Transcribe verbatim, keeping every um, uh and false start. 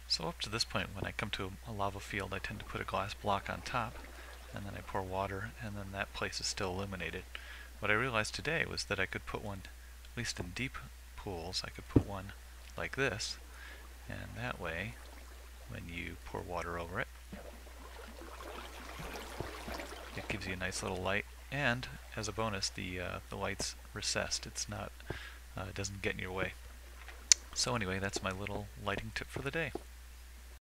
So up to this point, when I come to a lava field, I tend to put a glass block on top, and then I pour water, and then that place is still illuminated. What I realized today was that I could put one, at least in deep pools, I could put one like this, and that way, when you pour water over it, it gives you a nice little light, and as a bonus, the uh, the light's recessed. It's not, uh, it doesn't get in your way. So anyway, that's my little lighting tip for the day.